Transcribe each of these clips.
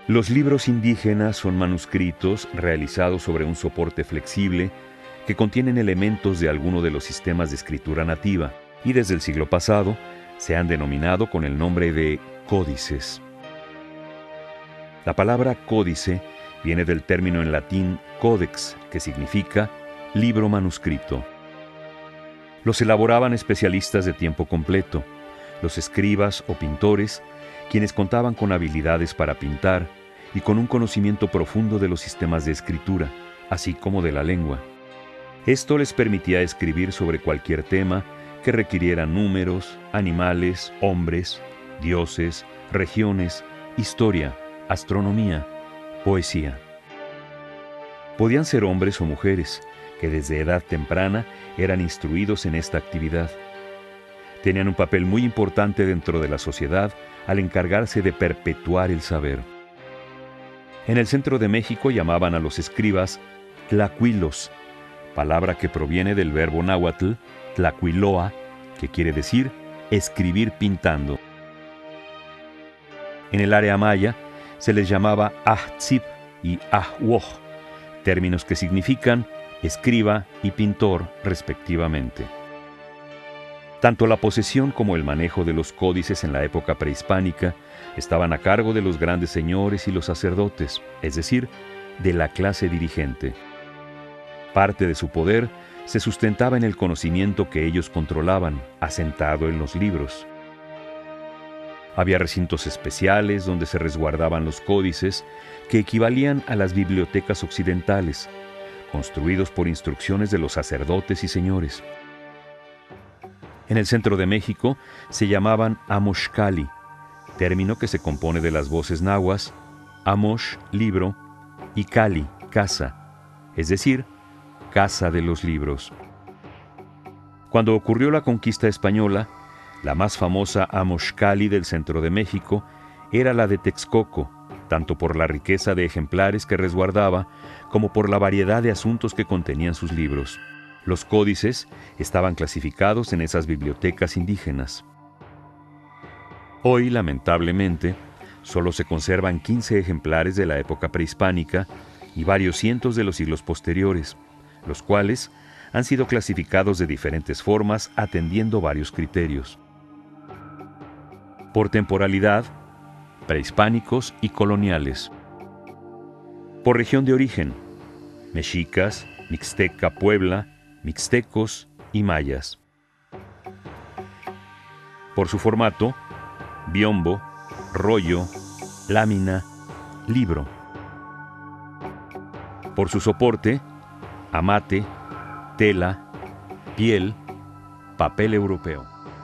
Los libros indígenas son manuscritos realizados sobre un soporte flexible que contienen elementos de alguno de los sistemas de escritura nativa y desde el siglo pasado se han denominado con el nombre de códices. La palabra códice viene del término en latín codex, que significa libro manuscrito. Los elaboraban especialistas de tiempo completo, los escribas o pintores, quienes contaban con habilidades para pintar y con un conocimiento profundo de los sistemas de escritura, así como de la lengua. Esto les permitía escribir sobre cualquier tema que requiriera números, animales, hombres, dioses, regiones, historia, astronomía, poesía. Podían ser hombres o mujeres, que desde edad temprana eran instruidos en esta actividad. Tenían un papel muy importante dentro de la sociedad al encargarse de perpetuar el saber. En el centro de México llamaban a los escribas tlacuilos, palabra que proviene del verbo náhuatl tlacuiloa, que quiere decir escribir pintando. En el área maya se les llamaba ahtzib y ahwoj, términos que significan escriba y pintor respectivamente. Tanto la posesión como el manejo de los códices en la época prehispánica estaban a cargo de los grandes señores y los sacerdotes, es decir, de la clase dirigente. Parte de su poder se sustentaba en el conocimiento que ellos controlaban, asentado en los libros. Había recintos especiales donde se resguardaban los códices que equivalían a las bibliotecas occidentales, construidos por instrucciones de los sacerdotes y señores. En el centro de México se llamaban amoxcali, término que se compone de las voces nahuas, amox, libro, y cali, casa, es decir, casa de los libros. Cuando ocurrió la conquista española, la más famosa amoxcali del centro de México era la de Texcoco, tanto por la riqueza de ejemplares que resguardaba como por la variedad de asuntos que contenían sus libros. Los códices estaban clasificados en esas bibliotecas indígenas. Hoy, lamentablemente, solo se conservan 15 ejemplares de la época prehispánica y varios cientos de los siglos posteriores, los cuales han sido clasificados de diferentes formas atendiendo varios criterios. Por temporalidad, prehispánicos y coloniales. Por región de origen, mexicas, mixteca, Puebla, mixtecos y mayas. Por su formato, biombo, rollo, lámina, libro. Por su soporte, amate, tela, piel, papel europeo.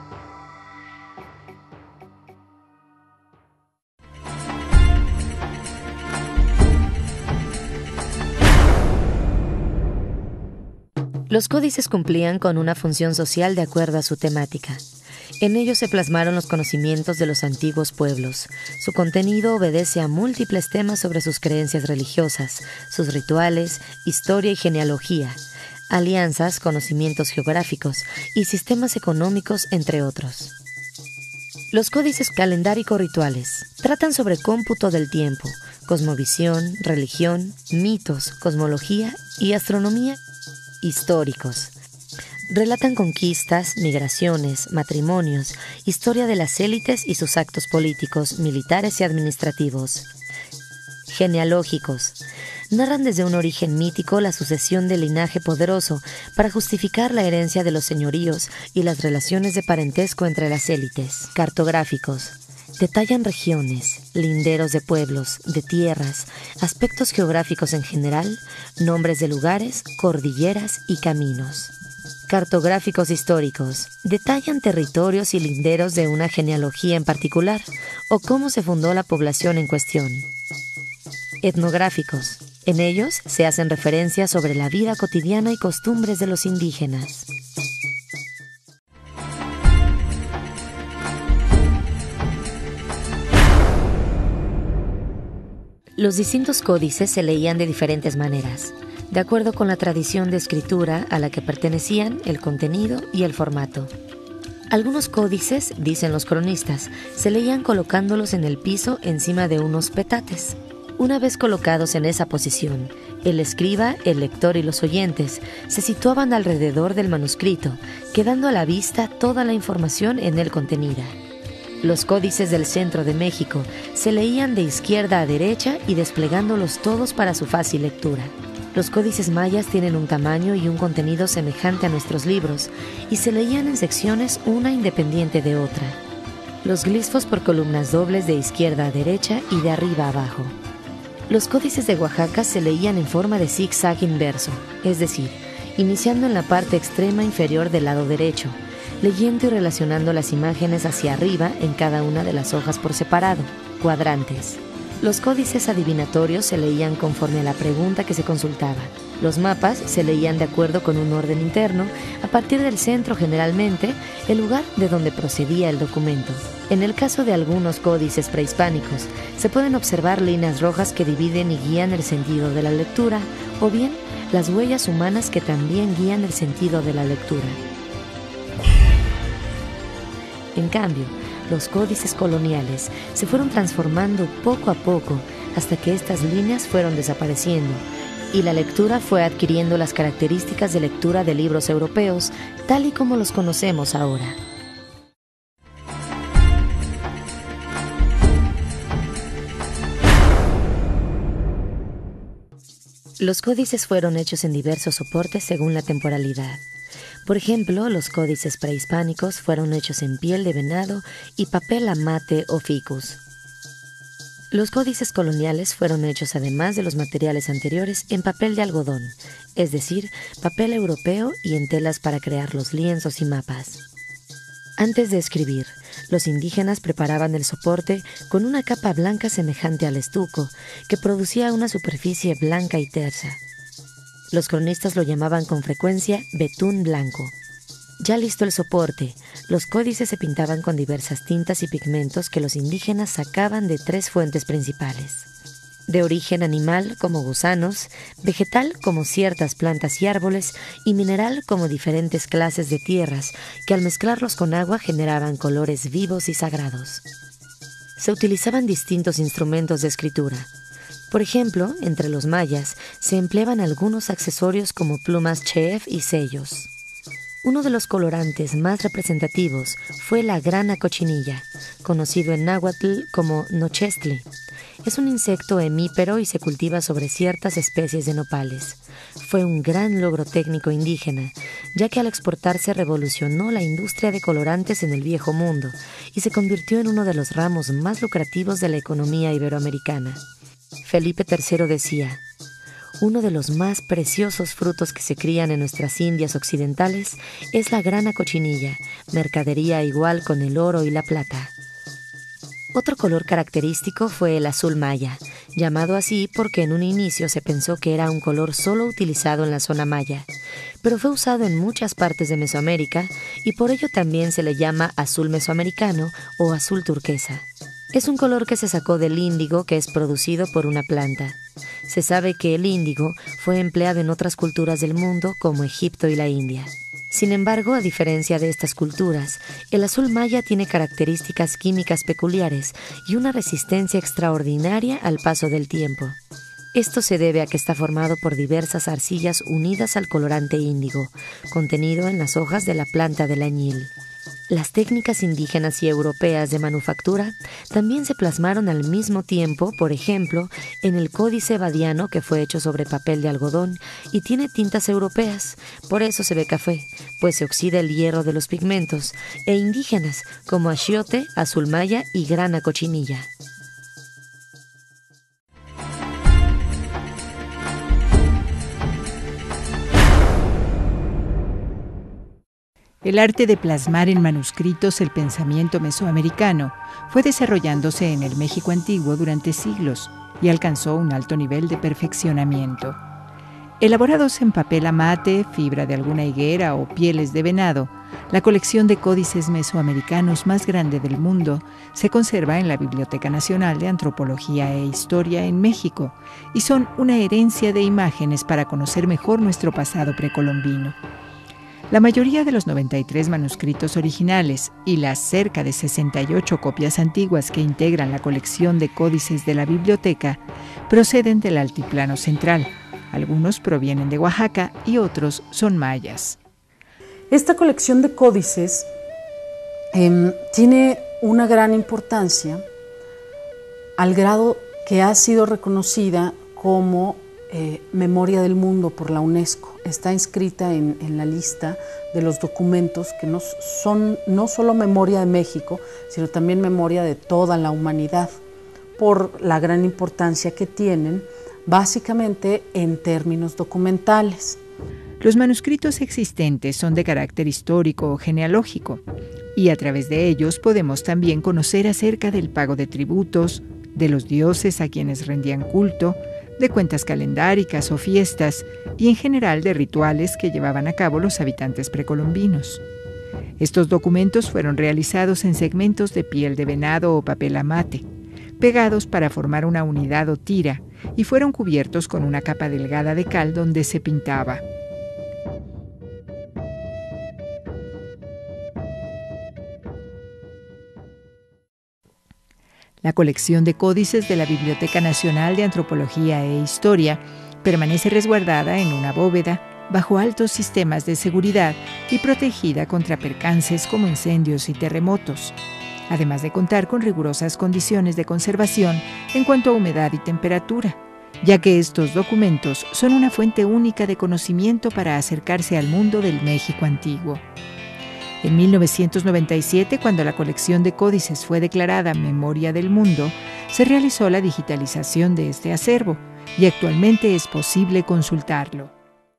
Los códices cumplían con una función social de acuerdo a su temática. En ellos se plasmaron los conocimientos de los antiguos pueblos. Su contenido obedece a múltiples temas sobre sus creencias religiosas, sus rituales, historia y genealogía, alianzas, conocimientos geográficos y sistemas económicos, entre otros. Los códices calendarico-rituales tratan sobre cómputo del tiempo, cosmovisión, religión, mitos, cosmología y astronomía históricos. Relatan conquistas, migraciones, matrimonios, historia de las élites y sus actos políticos, militares y administrativos. Genealógicos. Narran desde un origen mítico la sucesión del linaje poderoso para justificar la herencia de los señoríos y las relaciones de parentesco entre las élites. Cartográficos. Detallan regiones, linderos de pueblos, de tierras, aspectos geográficos en general, nombres de lugares, cordilleras y caminos. Cartográficos históricos. Detallan territorios y linderos de una genealogía en particular o cómo se fundó la población en cuestión. Etnográficos. En ellos se hacen referencias sobre la vida cotidiana y costumbres de los indígenas. Los distintos códices se leían de diferentes maneras, de acuerdo con la tradición de escritura a la que pertenecían, el contenido y el formato. Algunos códices, dicen los cronistas, se leían colocándolos en el piso encima de unos petates. Una vez colocados en esa posición, el escriba, el lector y los oyentes se situaban alrededor del manuscrito, quedando a la vista toda la información en él contenida. Los códices del centro de México se leían de izquierda a derecha y desplegándolos todos para su fácil lectura. Los códices mayas tienen un tamaño y un contenido semejante a nuestros libros y se leían en secciones una independiente de otra. Los glifos por columnas dobles de izquierda a derecha y de arriba a abajo. Los códices de Oaxaca se leían en forma de zigzag inverso, es decir, iniciando en la parte extrema inferior del lado derecho, leyendo y relacionando las imágenes hacia arriba en cada una de las hojas por separado, cuadrantes. Los códices adivinatorios se leían conforme a la pregunta que se consultaba. Los mapas se leían de acuerdo con un orden interno, a partir del centro generalmente, el lugar de donde procedía el documento. En el caso de algunos códices prehispánicos, se pueden observar líneas rojas que dividen y guían el sentido de la lectura, o bien las huellas humanas que también guían el sentido de la lectura. En cambio, los códices coloniales se fueron transformando poco a poco hasta que estas líneas fueron desapareciendo y la lectura fue adquiriendo las características de lectura de libros europeos tal y como los conocemos ahora. Los códices fueron hechos en diversos soportes según la temporalidad. Por ejemplo, los códices prehispánicos fueron hechos en piel de venado y papel amate o ficus. Los códices coloniales fueron hechos, además de los materiales anteriores, en papel de algodón, es decir, papel europeo y en telas para crear los lienzos y mapas. Antes de escribir, los indígenas preparaban el soporte con una capa blanca semejante al estuco, que producía una superficie blanca y tersa. Los cronistas lo llamaban con frecuencia betún blanco. Ya listo el soporte, los códices se pintaban con diversas tintas y pigmentos que los indígenas sacaban de 3 fuentes principales. De origen animal como gusanos, vegetal como ciertas plantas y árboles y mineral como diferentes clases de tierras que al mezclarlos con agua generaban colores vivos y sagrados. Se utilizaban distintos instrumentos de escritura. Por ejemplo, entre los mayas se empleaban algunos accesorios como plumas chef y sellos. Uno de los colorantes más representativos fue la grana cochinilla, conocido en náhuatl como nochestli. Es un insecto hemípero y se cultiva sobre ciertas especies de nopales. Fue un gran logro técnico indígena, ya que al exportarse revolucionó la industria de colorantes en el Viejo Mundo y se convirtió en uno de los ramos más lucrativos de la economía iberoamericana. Felipe III decía: uno de los más preciosos frutos que se crían en nuestras Indias occidentales es la grana cochinilla, mercadería igual con el oro y la plata. Otro color característico fue el azul maya, llamado así porque en un inicio se pensó que era un color solo utilizado en la zona maya, pero fue usado en muchas partes de Mesoamérica y por ello también se le llama azul mesoamericano o azul turquesa. Es un color que se sacó del índigo que es producido por una planta. Se sabe que el índigo fue empleado en otras culturas del mundo como Egipto y la India. Sin embargo, a diferencia de estas culturas, el azul maya tiene características químicas peculiares y una resistencia extraordinaria al paso del tiempo. Esto se debe a que está formado por diversas arcillas unidas al colorante índigo, contenido en las hojas de la planta del añil. Las técnicas indígenas y europeas de manufactura también se plasmaron al mismo tiempo, por ejemplo, en el Códice Badiano, que fue hecho sobre papel de algodón y tiene tintas europeas, por eso se ve café, pues se oxida el hierro de los pigmentos, e indígenas como achiote, azul maya y grana cochinilla. El arte de plasmar en manuscritos el pensamiento mesoamericano fue desarrollándose en el México antiguo durante siglos y alcanzó un alto nivel de perfeccionamiento. Elaborados en papel amate, fibra de alguna higuera o pieles de venado, la colección de códices mesoamericanos más grande del mundo se conserva en la Biblioteca Nacional de Antropología e Historia en México y son una herencia de imágenes para conocer mejor nuestro pasado precolombino. La mayoría de los 93 manuscritos originales y las cerca de 68 copias antiguas que integran la colección de códices de la biblioteca proceden del Altiplano Central. Algunos provienen de Oaxaca y otros son mayas. Esta colección de códices tiene una gran importancia al grado que ha sido reconocida como Memoria del Mundo por la UNESCO. Está inscrita en la lista de los documentos que son no solo memoria de México, sino también memoria de toda la humanidad, por la gran importancia que tienen, básicamente en términos documentales. Los manuscritos existentes son de carácter histórico o genealógico, y a través de ellos podemos también conocer acerca del pago de tributos, de los dioses a quienes rendían culto, de cuentas calendáricas o fiestas, y en general de rituales que llevaban a cabo los habitantes precolombinos. Estos documentos fueron realizados en segmentos de piel de venado o papel amate, pegados para formar una unidad o tira, y fueron cubiertos con una capa delgada de cal donde se pintaba. La colección de códices de la Biblioteca Nacional de Antropología e Historia permanece resguardada en una bóveda bajo altos sistemas de seguridad y protegida contra percances como incendios y terremotos, además de contar con rigurosas condiciones de conservación en cuanto a humedad y temperatura, ya que estos documentos son una fuente única de conocimiento para acercarse al mundo del México antiguo. En 1997, cuando la colección de códices fue declarada Memoria del Mundo, se realizó la digitalización de este acervo y actualmente es posible consultarlo.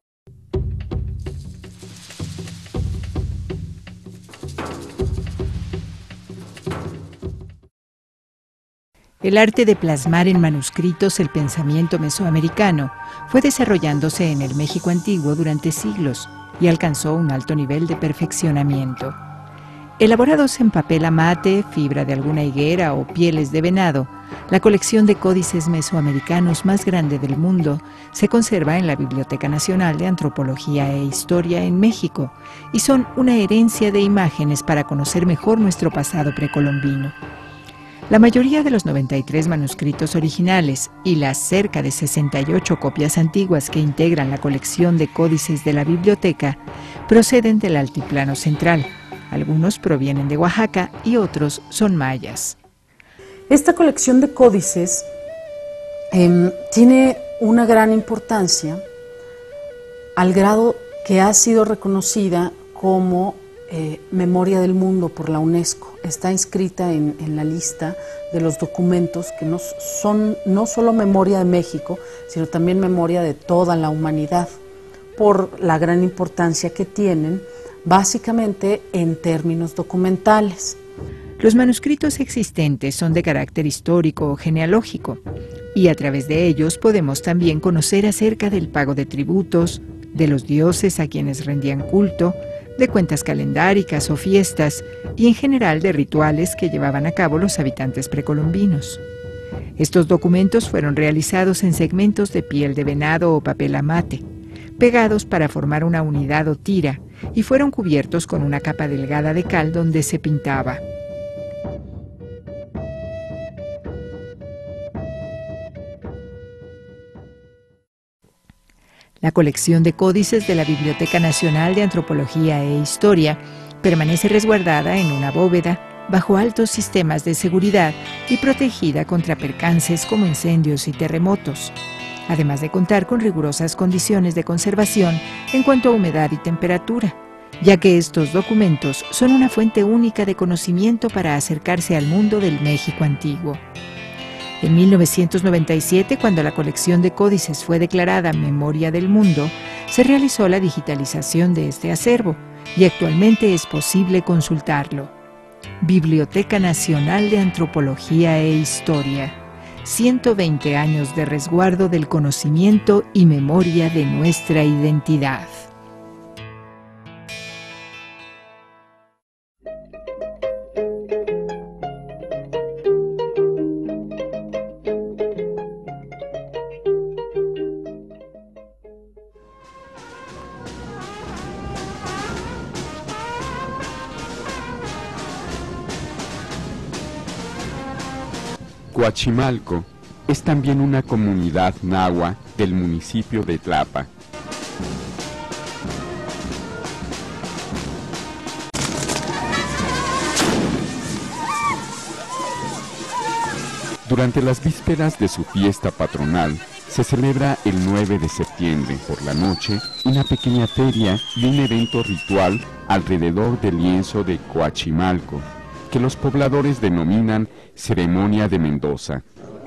El arte de plasmar en manuscritos el pensamiento mesoamericano fue desarrollándose en el México antiguo durante siglos y alcanzó un alto nivel de perfeccionamiento. Elaborados en papel amate, fibra de alguna higuera o pieles de venado, la colección de códices mesoamericanos más grande del mundo se conserva en la Biblioteca Nacional de Antropología e Historia en México y son una herencia de imágenes para conocer mejor nuestro pasado precolombino. La mayoría de los 93 manuscritos originales y las cerca de 68 copias antiguas que integran la colección de códices de la biblioteca proceden del Altiplano Central. Algunos provienen de Oaxaca y otros son mayas. Esta colección de códices tiene una gran importancia al grado que ha sido reconocida como Memoria del Mundo por la UNESCO. Está inscrita en la lista de los documentos que son no solo memoria de México, sino también memoria de toda la humanidad, por la gran importancia que tienen, básicamente en términos documentales. Los manuscritos existentes son de carácter histórico o genealógico, y a través de ellos podemos también conocer acerca del pago de tributos, de los dioses a quienes rendían culto, de cuentas calendáricas o fiestas, y en general de rituales que llevaban a cabo los habitantes precolombinos. Estos documentos fueron realizados en segmentos de piel de venado o papel amate, pegados para formar una unidad o tira, y fueron cubiertos con una capa delgada de cal donde se pintaba. La colección de códices de la Biblioteca Nacional de Antropología e Historia permanece resguardada en una bóveda bajo altos sistemas de seguridad y protegida contra percances como incendios y terremotos, además de contar con rigurosas condiciones de conservación en cuanto a humedad y temperatura, ya que estos documentos son una fuente única de conocimiento para acercarse al mundo del México antiguo. En 1997, cuando la colección de códices fue declarada Memoria del Mundo, se realizó la digitalización de este acervo y actualmente es posible consultarlo. Biblioteca Nacional de Antropología e Historia. 120 años de resguardo del conocimiento y memoria de nuestra identidad. Coachimalco, es también una comunidad nahua del municipio de Tlapa. Durante las vísperas de su fiesta patronal, se celebra el 9 de septiembre por la noche una pequeña feria y un evento ritual alrededor del lienzo de Coachimalco, que los pobladores denominan Ceremonia de Mendoza.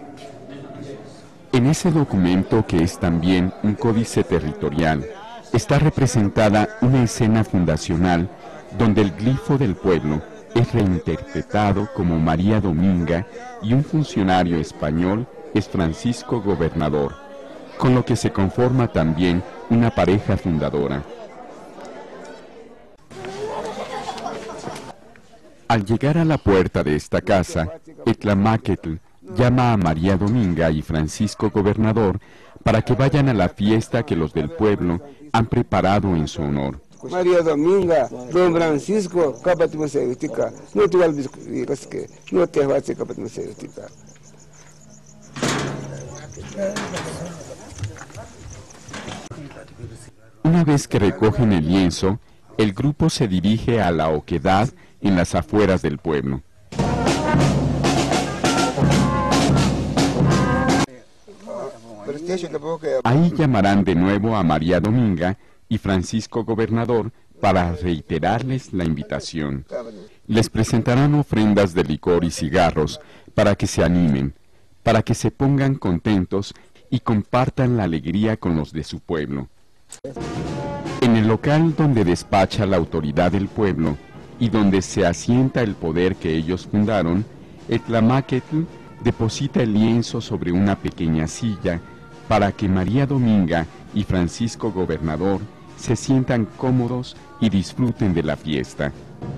En ese documento, que es también un códice territorial, está representada una escena fundacional donde el glifo del pueblo es reinterpretado como María Dominga y un funcionario español es Francisco Gobernador, con lo que se conforma también una pareja fundadora. Al llegar a la puerta de esta casa, Etlamáquetl llama a María Dominga y Francisco Gobernador para que vayan a la fiesta que los del pueblo han preparado en su honor. María Dominga, don Francisco, Una vez que recogen el lienzo, el grupo se dirige a la oquedad en las afueras del pueblo. Ahí llamarán de nuevo a María Dominga y Francisco Gobernador para reiterarles la invitación. Les presentarán ofrendas de licor y cigarros para que se animen, para que se pongan contentos y compartan la alegría con los de su pueblo. En el local donde despacha la autoridad del pueblo y donde se asienta el poder que ellos fundaron, Etlamáquetl deposita el lienzo sobre una pequeña silla para que María Dominga y Francisco Gobernador se sientan cómodos y disfruten de la fiesta.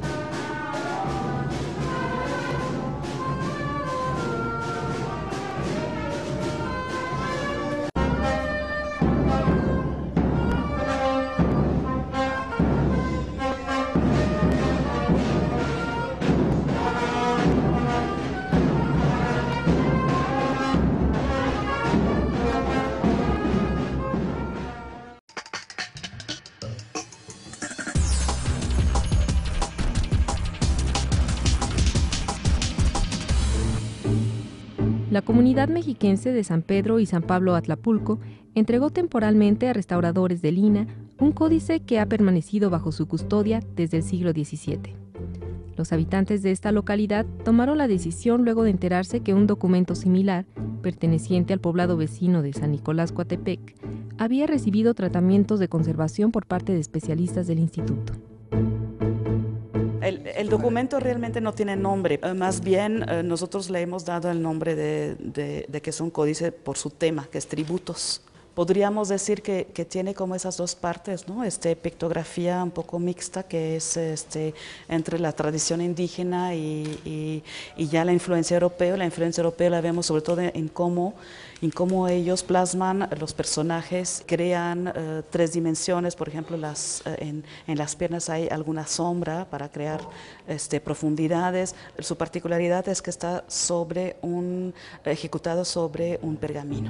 La comunidad mexiquense de San Pedro y San Pablo Atlapulco entregó temporalmente a restauradores de Lina un códice que ha permanecido bajo su custodia desde el siglo XVII. Los habitantes de esta localidad tomaron la decisión luego de enterarse que un documento similar, perteneciente al poblado vecino de San Nicolás Coatepec, había recibido tratamientos de conservación por parte de especialistas del instituto. El documento realmente no tiene nombre, más bien nosotros le hemos dado el nombre de que es un códice por su tema, que es tributos. Podríamos decir que tiene como esas dos partes, ¿no? Pictografía un poco mixta, que es entre la tradición indígena y ya la influencia europea. La influencia europea la vemos sobre todo en cómo ellos plasman los personajes, crean tres dimensiones, por ejemplo, en las piernas hay alguna sombra para crear profundidades. Su particularidad es que está ejecutado sobre un pergamino.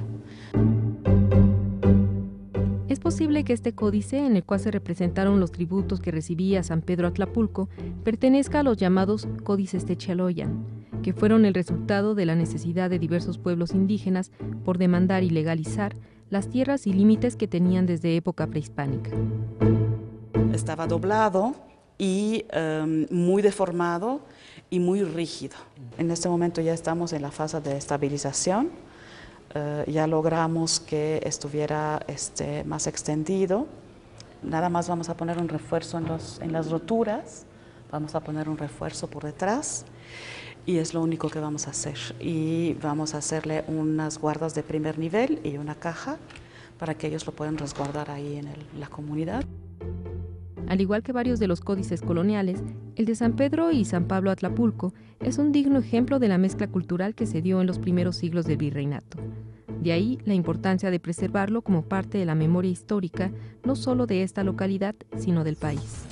Es posible que este códice, en el cual se representaron los tributos que recibía San Pedro Atlapulco, pertenezca a los llamados Códices Techaloyan, que fueron el resultado de la necesidad de diversos pueblos indígenas por demandar y legalizar las tierras y límites que tenían desde época prehispánica. Estaba doblado y muy deformado y muy rígido. En este momento ya estamos en la fase de estabilización. Ya logramos que estuviera más extendido. Nada más vamos a poner un refuerzo en las roturas, vamos a poner un refuerzo por detrás y es lo único que vamos a hacer. Y vamos a hacerle unas guardas de primer nivel y una caja para que ellos lo puedan resguardar ahí en la comunidad. Al igual que varios de los códices coloniales, el de San Pedro y San Pablo Atlapulco es un digno ejemplo de la mezcla cultural que se dio en los primeros siglos del virreinato. De ahí la importancia de preservarlo como parte de la memoria histórica, no solo de esta localidad, sino del país.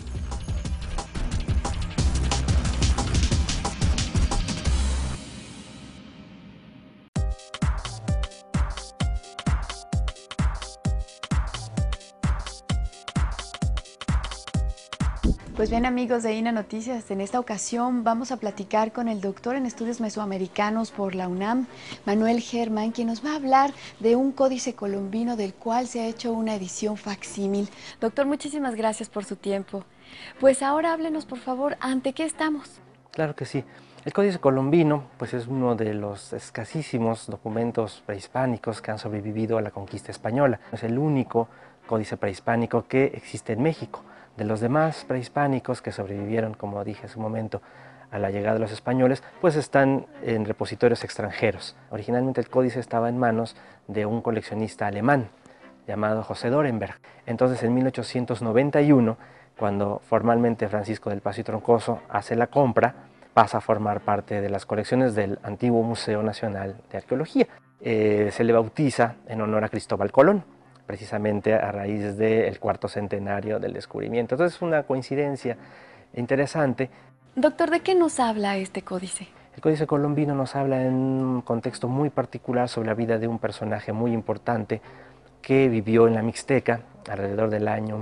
Pues bien, amigos de INA Noticias, en esta ocasión vamos a platicar con el doctor en estudios mesoamericanos por la UNAM, Manuel Germán, quien nos va a hablar de un códice colombino del cual se ha hecho una edición facsímil. Doctor, muchísimas gracias por su tiempo. Pues ahora háblenos, por favor, ¿ante qué estamos? Claro que sí. El Códice Colombino pues es uno de los escasísimos documentos prehispánicos que han sobrevivido a la conquista española. Es el único códice prehispánico que existe en México. De los demás prehispánicos que sobrevivieron, como dije hace un momento, a la llegada de los españoles, pues están en repositorios extranjeros. Originalmente el códice estaba en manos de un coleccionista alemán llamado José Dorenberg. Entonces en 1891, cuando formalmente Francisco del Paso y Troncoso hace la compra, pasa a formar parte de las colecciones del antiguo Museo Nacional de Arqueología. Se le bautiza en honor a Cristóbal Colón, precisamente a raíz del cuarto centenario del descubrimiento. Entonces es una coincidencia interesante. Doctor, ¿de qué nos habla este códice? El Códice Colombino nos habla en un contexto muy particular sobre la vida de un personaje muy importante que vivió en la Mixteca alrededor del año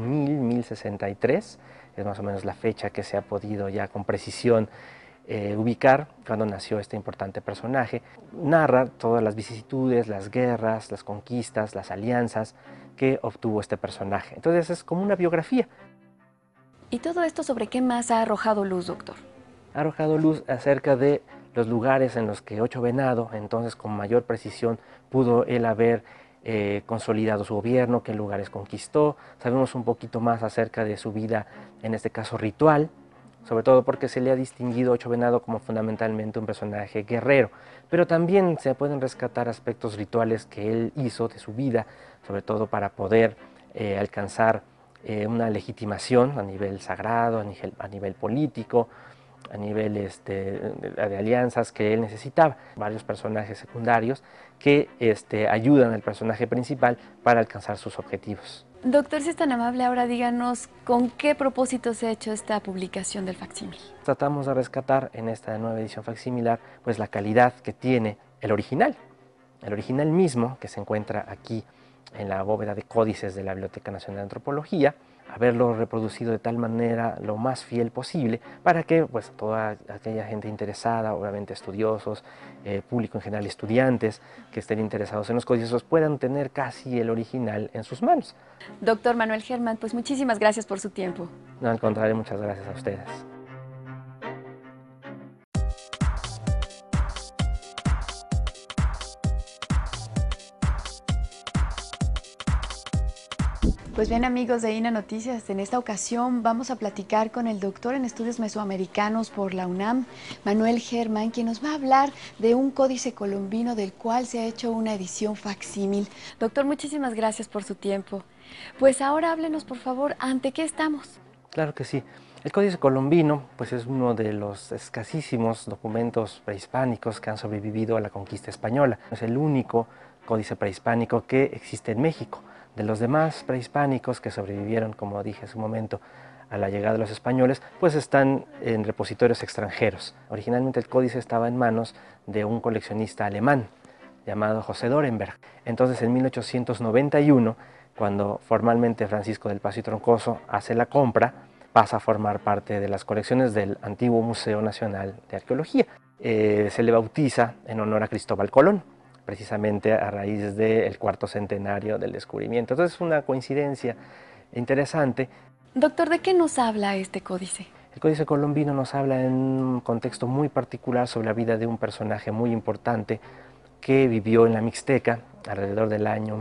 1063, es más o menos la fecha que se ha podido ya con precisión ubicar cuando nació este importante personaje. Narra todas las vicisitudes, las guerras, las conquistas, las alianzas que obtuvo este personaje. Entonces es como una biografía. ¿Y todo esto sobre qué más ha arrojado luz, doctor? Ha arrojado luz acerca de los lugares en los que Ocho Venado, entonces con mayor precisión, pudo él haber consolidado su gobierno, qué lugares conquistó. Sabemos un poquito más acerca de su vida, en este caso ritual, sobre todo porque se le ha distinguido a Ocho Venado como fundamentalmente un personaje guerrero, pero también se pueden rescatar aspectos rituales que él hizo de su vida, sobre todo para poder alcanzar una legitimación a nivel sagrado, a nivel político, a nivel de alianzas que él necesitaba. Varios personajes secundarios que ayudan al personaje principal para alcanzar sus objetivos. Doctor, si es tan amable, ahora díganos con qué propósito se ha hecho esta publicación del facsímil. Tratamos de rescatar en esta nueva edición facsimilar pues la calidad que tiene el original mismo que se encuentra aquí en la bóveda de códices de la Biblioteca Nacional de Antropología, haberlo reproducido de tal manera lo más fiel posible para que pues toda aquella gente interesada, obviamente estudiosos, público en general, estudiantes que estén interesados en los códices puedan tener casi el original en sus manos. Doctor Manuel Germán, pues muchísimas gracias por su tiempo. No, al contrario, muchas gracias a ustedes. Pues bien, amigos de INA Noticias, en esta ocasión vamos a platicar con el doctor en estudios mesoamericanos por la UNAM, Manuel Germán, quien nos va a hablar de un códice colombino del cual se ha hecho una edición facsímil. Doctor, muchísimas gracias por su tiempo. Pues ahora háblenos, por favor, ¿ante qué estamos? Claro que sí. El Códice Colombino pues es uno de los escasísimos documentos prehispánicos que han sobrevivido a la conquista española. Es el único códice prehispánico que existe en México. De los demás prehispánicos que sobrevivieron, como dije hace un momento, a la llegada de los españoles, pues están en repositorios extranjeros. Originalmente el códice estaba en manos de un coleccionista alemán llamado José Dorenberg. Entonces en 1891, cuando formalmente Francisco del Paso y Troncoso hace la compra, pasa a formar parte de las colecciones del antiguo Museo Nacional de Arqueología. Se le bautiza en honor a Cristóbal Colón, precisamente a raíz del cuarto centenario del descubrimiento. Entonces es una coincidencia interesante. Doctor, ¿de qué nos habla este códice? El Códice Colombino nos habla en un contexto muy particular sobre la vida de un personaje muy importante que vivió en la Mixteca alrededor del año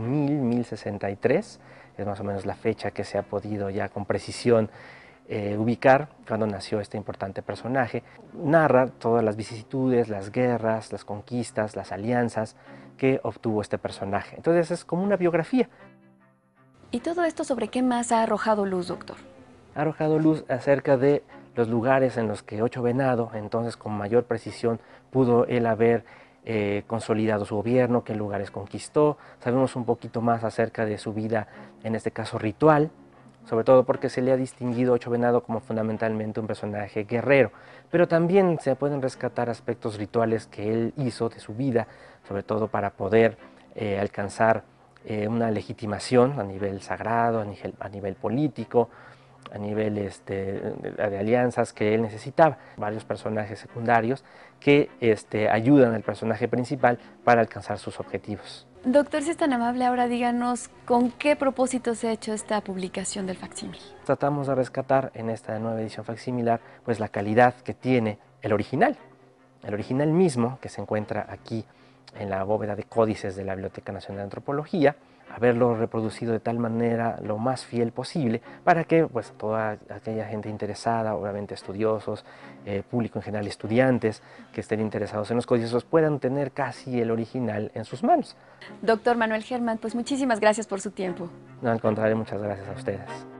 1063, es más o menos la fecha que se ha podido ya con precisión ubicar cuando nació este importante personaje. Narra todas las vicisitudes, las guerras, las conquistas, las alianzas que obtuvo este personaje. Entonces es como una biografía. ¿Y todo esto sobre qué más ha arrojado luz, doctor? Ha arrojado luz acerca de los lugares en los que Ocho Venado, entonces con mayor precisión, pudo él haber consolidado su gobierno, qué lugares conquistó. Sabemos un poquito más acerca de su vida, en este caso ritual, sobre todo porque se le ha distinguido a Ocho Venado como fundamentalmente un personaje guerrero, pero también se pueden rescatar aspectos rituales que él hizo de su vida, sobre todo para poder alcanzar una legitimación a nivel sagrado, a nivel político, a nivel de alianzas que él necesitaba, varios personajes secundarios que ayudan al personaje principal para alcanzar sus objetivos. Doctor, si es tan amable, ahora díganos con qué propósito se ha hecho esta publicación del facsímil. Tratamos de rescatar en esta nueva edición facsimilar pues la calidad que tiene el original mismo que se encuentra aquí en la bóveda de códices de la Biblioteca Nacional de Antropología, haberlo reproducido de tal manera lo más fiel posible para que pues toda aquella gente interesada, obviamente estudiosos, público en general, estudiantes que estén interesados en los códices puedan tener casi el original en sus manos. Doctor Manuel Germán, pues muchísimas gracias por su tiempo. No, al contrario, muchas gracias a ustedes.